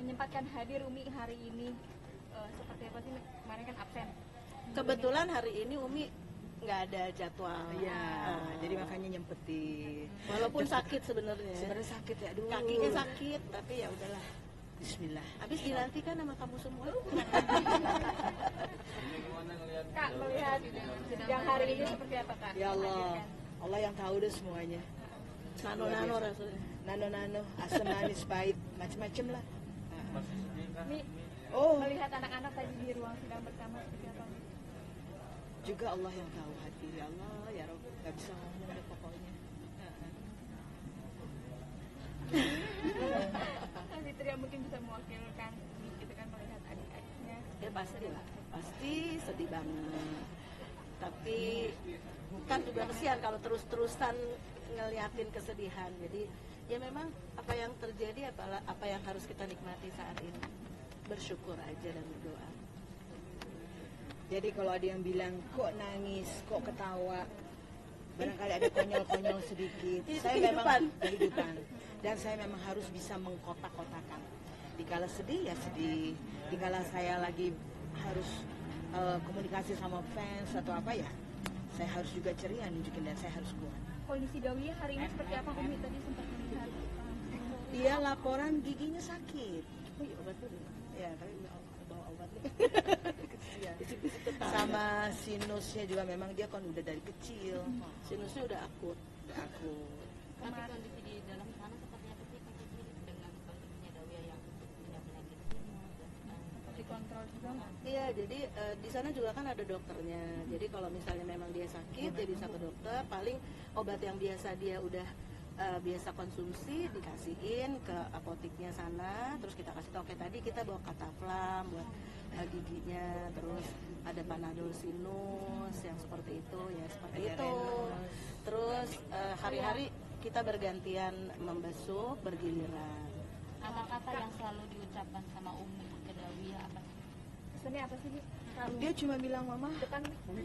menyempatkan hadir Umi hari ini, seperti apa sih? Kemarin kan absen. Kebetulan hari ini Umi nggak ada jadwal. Iya, jadi makanya nyempetin. Walaupun sakit sebenarnya. Sebenarnya sakit ya, aduh. Kakinya sakit, tapi ya udahlah. Bismillah. Habis dinantikan sama kamu semua. Kak, melihat yang hari ini seperti apa Kak? Ya Allah, Allah yang tahu deh semuanya. Nano-nano rasanya. Nano-nano, asam manis pahit, macem-macem lah. Mi, Oh, melihat anak-anak tadi di ruang sidang bersama seperti apa? juga Allah yang tahu hati. Ya Allah, ya Rabb, gak bisa ngomong deh pokoknya. Fitria mungkin bisa mewakilkan gitu kan melihat adik-adiknya. Ya pasti lah, pasti sedih banget. Tapi kan juga kesian kalau terus-terusan ngeliatin kesedihan. Jadi ya memang apa yang terjadi apa yang harus kita nikmati saat ini. Bersyukur aja dan berdoa. Jadi kalau ada yang bilang, kok nangis, kok ketawa, barangkali ada konyol-konyol sedikit. Saya memang kehidupan. Dan saya memang harus bisa mengkotak-kotakan. Dikala sedih ya sedih. Dikala saya lagi harus komunikasi sama fans atau apa ya, saya harus juga ceria nunjukin dan saya harus kuat. Kondisi Dawiyah hari ini seperti apa Umi tadi sempat melihat? Dia laporan giginya sakit. Oh iya, obat dulu. Ya, tapi bawa obat. Ya. Sama sinusnya juga memang dia kan udah dari kecil. Sinusnya udah akut. Aku Tapi kondisi di dalam sana seperti apa sih Kak Cici dengan kondisinya Dawiyah yang punya penyakit sinus dan Dikontrol juga nggak? Iya, jadi di sana juga kan ada dokternya. Jadi kalau misalnya memang dia sakit, dia bisa ke dokter. Paling obat yang biasa dia udah biasa konsumsi dikasihin ke apoteknya sana. Terus kita kasih tahu kayak tadi kita bawa Cataflam buat giginya. Terus ada Panadol sinus yang seperti itu ya seperti itu. Terus hari-hari kita bergantian membasuh bergiliran. kata-kata yang selalu diucapkan sama Umi ke Dawiyah apa sih? Pesannya apa sih? dia cuma bilang, mama, Depan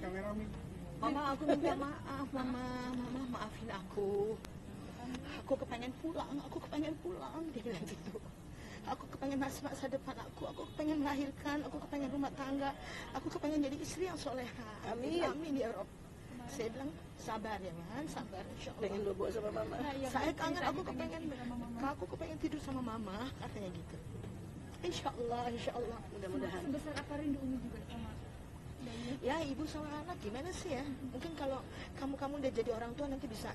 mama aku minta maaf, mama maafin aku kepengen pulang, dia bilang gitu. Aku kepengen masa depan aku kepengen melahirkan, aku kepengen rumah tangga, aku kepengen jadi istri yang soleha. Amin. Amin ya Rob. Saya bilang sabar ya man, sabar insya Allah. Pengen bobo sama mama. Saya kangen, aku kepengen tidur sama mama, katanya gitu. Insya Allah, mudah-mudahan. sebesar apa rindu Umi juga sama Dawiyah? Ya ibu sama anak gimana sih ya? Mungkin kalau kamu udah jadi orang tua nanti bisa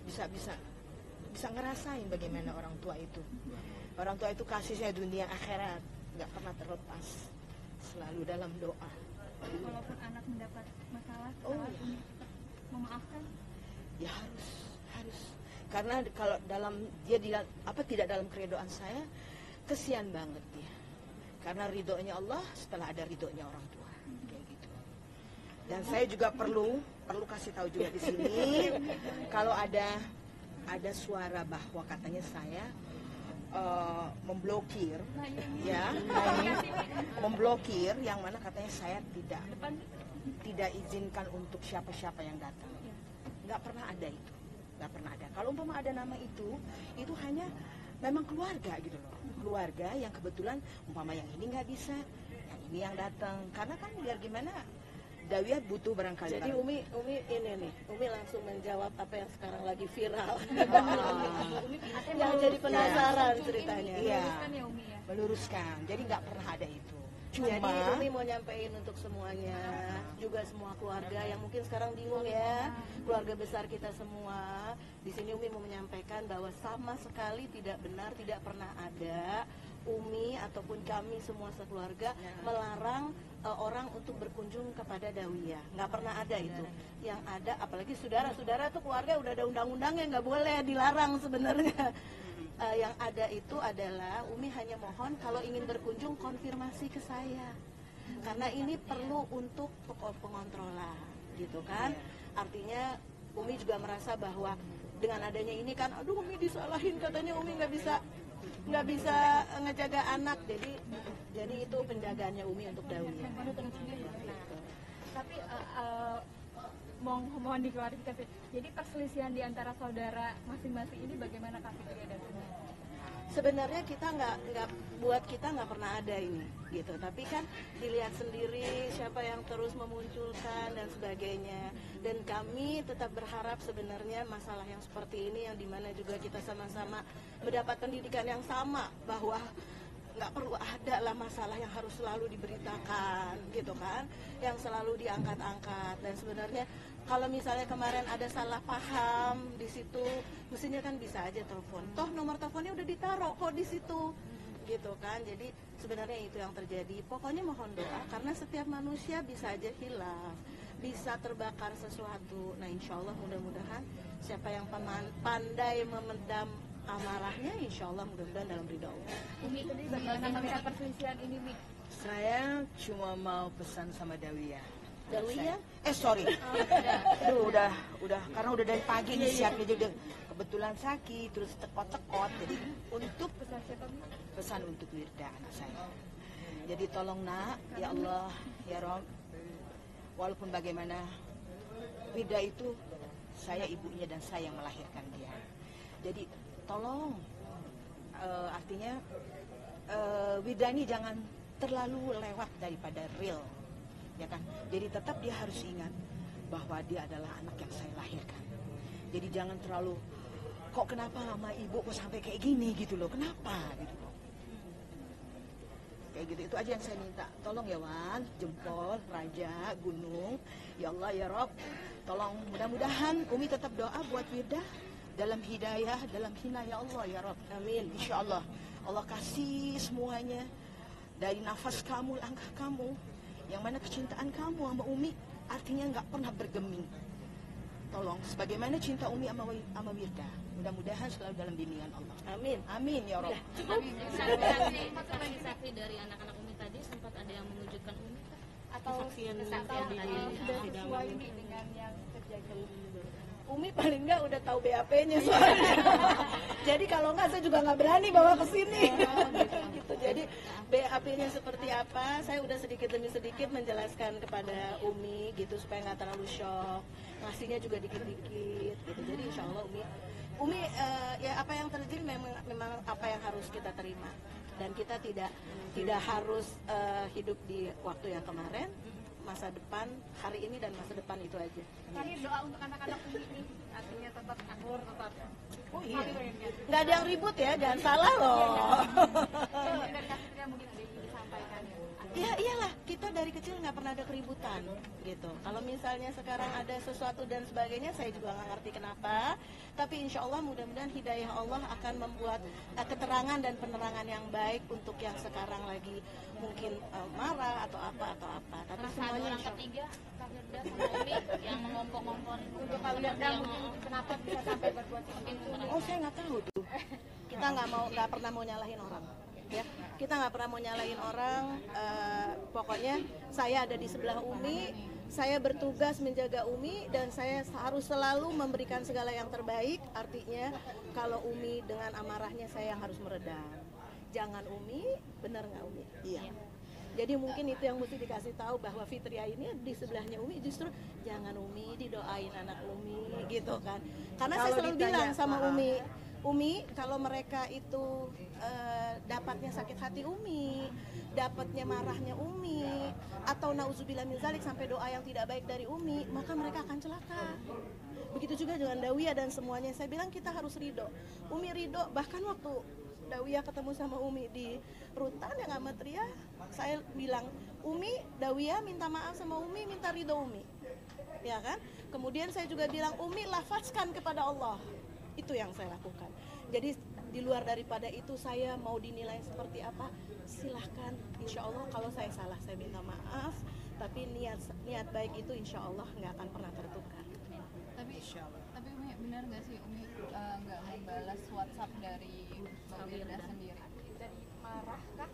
ngerasain bagaimana orang tua itu. Orang tua itu kasihnya dunia akhirat, nggak pernah terlepas, selalu dalam doa. Walaupun anak mendapat masalah, Oh, salah iya. Umi tetap memaafkan. Ya harus. Karena kalau tidak dalam keredoan saya, kesian banget dia. Karena ridhonya Allah setelah ada ridhonya orang tua, kayak gitu. Dan saya juga perlu kasih tahu juga di sini, kalau ada suara bahwa katanya saya memblokir, ya, memblokir, yang mana katanya saya tidak izinkan untuk siapa-siapa yang datang. Nggak pernah ada itu, nggak pernah ada. Kalau umpama ada nama itu hanya memang keluarga gitu loh, keluarga yang kebetulan umpama yang ini nggak bisa, yang ini yang datang, karena kan biar gimana Dawiyah butuh barangkali. Jadi Umi ini nih, Umi langsung menjawab apa yang sekarang lagi viral. Yang jadi penasaran ceritanya. Iya, Kan ya Umi ya. meluruskan. Jadi nggak pernah ada itu. Jadi Cuma Umi mau nyampein untuk semuanya, juga semua keluarga yang mungkin sekarang bingung ya, keluarga besar kita semua. Di sini Umi mau menyampaikan bahwa sama sekali tidak benar, tidak pernah ada Umi ataupun kami semua sekeluarga melarang orang untuk berkunjung kepada Dawiyah. Nggak pernah ada itu. Yang ada, apalagi saudara-saudara tuh keluarga udah ada undang-undangnya, nggak boleh, dilarang sebenarnya. Yang ada itu adalah Umi hanya mohon kalau ingin berkunjung konfirmasi ke saya, karena ini perlu untuk pengontrolan gitu kan. Artinya Umi juga merasa bahwa dengan adanya ini kan, aduh Umi disalahin, katanya Umi nggak bisa ngejaga anak, jadi itu penjagaannya Umi untuk Dawiyah. Tapi mohon diklarifikasi. Jadi perselisihan di antara saudara masing-masing ini bagaimana Kak Fitria dan Umi? sebenarnya kita nggak buat kita nggak pernah ada ini gitu, tapi kan dilihat sendiri siapa yang terus memunculkan dan sebagainya, dan kami tetap berharap sebenarnya masalah yang seperti ini yang dimana juga kita sama-sama mendapat pendidikan yang sama, bahwa nggak perlu ada lah masalah yang harus selalu diberitakan gitu kan, yang selalu diangkat-angkat. Dan sebenarnya kalau misalnya kemarin ada salah paham di situ, mestinya kan bisa aja telepon, toh nomor teleponnya udah ditaruh kok di situ gitu kan. Jadi sebenarnya itu yang terjadi. Pokoknya mohon doa, karena setiap manusia bisa aja hilaf, bisa terbakar sesuatu. Nah insya Allah mudah-mudahan siapa yang pandai memendam amarahnya, insya Allah mudah-mudahan dalam ridho Allah. Umi, bagaimana melihat perselisihan ini, Mi? Saya cuma mau pesan sama Dawiyah. Dawiyah? Sorry. Aduh, udah karena udah dari pagi nih siapnya juga kebetulan sakit terus tekot-tekot. Jadi untuk pesan untuk Wirda anak saya. Jadi tolong nak, ya Allah, ya Rob, walaupun bagaimana Wirda itu saya ibunya dan saya yang melahirkan dia. Jadi tolong, artinya Wirda ini jangan terlalu lewat daripada real, ya kan? Jadi tetap dia harus ingat bahwa dia adalah anak yang saya lahirkan. Jadi jangan terlalu, kok kenapa sama ibu kok sampai kayak gini gitu loh, kenapa gitu loh. Kayak gitu, itu aja yang saya minta. Tolong ya Wan, jempol, raja, gunung, ya Allah ya Rob, tolong mudah-mudahan Umi tetap doa buat Wirda dalam hidayah, dalam hina ya Allah ya Rob. Amin. Insya Allah Allah kasih semuanya dari nafas kamu, langkah kamu, yang mana kecintaan kamu sama Umi artinya nggak pernah bergeming. Tolong sebagaimana cinta Umi sama Wirda, mudah-mudahan selalu dalam bimbingan Allah. Amin. Amin ya Rob. Saksi dari anak-anak Umi tadi sempat ada yang mengejutkan Umi Atau kesaksian sudah tadi sesuai Mi dengan yang terjadi? Umi paling nggak udah tahu BAP-nya soalnya. Jadi kalau nggak saya juga nggak berani bawa ke sini. Gitu. Jadi BAP-nya seperti apa, saya udah sedikit demi sedikit menjelaskan kepada Umi gitu supaya nggak terlalu shock. Ngasihnya juga dikit-dikit gitu. Jadi insya Allah Umi ya apa yang terjadi memang apa yang harus kita terima, dan kita tidak harus hidup di waktu yang kemarin. Masa depan hari ini dan masa depan itu aja. Tadi doa untuk anak-anak Umi ini artinya tetap akur, tetap. Oh iya. Nggak ada yang ribut ya, jangan salah loh. Dan kasusnya mungkin ada yang disampaikan. Ya iyalah, kita dari kecil nggak pernah ada keributan gitu. Kalau misalnya sekarang ada sesuatu dan sebagainya, saya juga nggak ngerti kenapa. Tapi insya Allah mudah-mudahan hidayah Allah akan membuat keterangan dan penerangan yang baik untuk yang sekarang lagi mungkin marah atau apa. Tapi Rasa ada semuanya orang insya Allah. ketiga Kak Firda sama Umi yang mengompor-ngomporin Untuk kalian mungkin kenapa bisa sampai berbuat seperti itu? Oh saya nggak tahu tuh. Kita nggak pernah mau nyalahin orang ya, kita nggak pernah mau nyalahin orang. Pokoknya saya ada di sebelah Umi, saya bertugas menjaga Umi, dan saya harus selalu memberikan segala yang terbaik. Artinya kalau Umi dengan amarahnya, saya yang harus meredam. Jangan Umi, benar nggak Umi? Iya. Jadi mungkin itu yang mesti dikasih tahu, bahwa Fitria ini di sebelahnya Umi, justru jangan Umi, didoain anak Umi gitu kan. Karena saya selalu bilang sama Umi, kalau mereka itu dapatnya sakit hati Umi, dapatnya marahnya Umi, atau nauzubillah min zalik sampai doa yang tidak baik dari Umi, maka mereka akan celaka. Begitu juga dengan Dawiyah dan semuanya. Saya bilang kita harus ridho. Umi ridho, bahkan waktu Dawiyah ketemu sama Umi di rutan yang sama Tria, saya bilang, Umi, Dawiyah minta maaf sama Umi, minta ridho Umi, ya kan? Kemudian saya juga bilang, Umi lafazkan kepada Allah. Itu yang saya lakukan. Jadi di luar daripada itu, saya mau dinilai seperti apa, silahkan. Insya Allah kalau saya salah, saya minta maaf. Tapi niat baik itu insya Allah nggak akan pernah tertukar. Tapi Umi benar nggak sih Umi nggak membalas WhatsApp dari Mbak Wirda sendiri? Dari marah kah?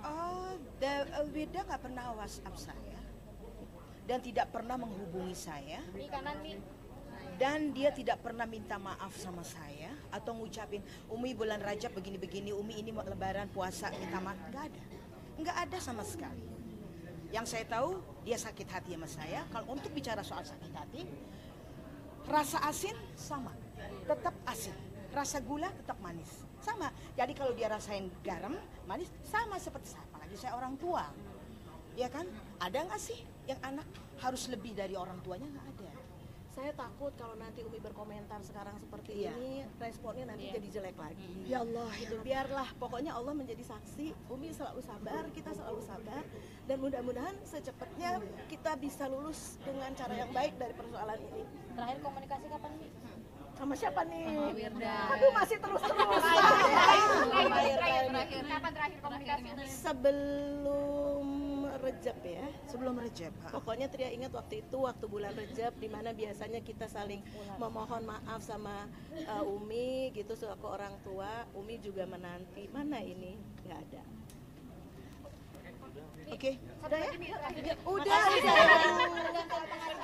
Wirda nggak pernah WhatsApp saya dan tidak pernah menghubungi saya. Mi kanan Mi. Dan dia tidak pernah minta maaf sama saya atau ngucapin, Umi bulan Rajab begini-begini, Umi ini mau lebaran puasa minta maaf. Nggak ada sama sekali. Yang saya tahu dia sakit hati sama saya. Kalau untuk bicara soal sakit hati, rasa asin sama, tetap asin. Rasa gula tetap manis, sama. Jadi kalau dia rasain garam, manis, sama seperti saya. Apalagi saya orang tua. Ya kan? Ada nggak sih yang anak harus lebih dari orang tuanya? Nggak ada. Saya takut kalau nanti Umi berkomentar sekarang seperti Iya. ini, responnya nanti jadi jelek lagi. Ya Allah, Gitu. Biarlah, pokoknya Allah menjadi saksi. Umi selalu sabar, kita selalu sabar, dan mudah-mudahan secepatnya kita bisa lulus dengan cara yang baik dari persoalan ini. Terakhir komunikasi kapan nih? Sama siapa nih? Sama Wirda. Aduh, masih terus-terusan. Terakhir, kapan terakhir komunikasi? Sebelum Rejab ya. sebelum Rejab. Pokoknya Tria ingat waktu itu, waktu bulan Rejab, di mana biasanya kita saling memohon maaf sama Umi gitu selaku orang tua. Umi juga menanti. Mana ini? Nggak ada. Oke. Udah ya? Udah.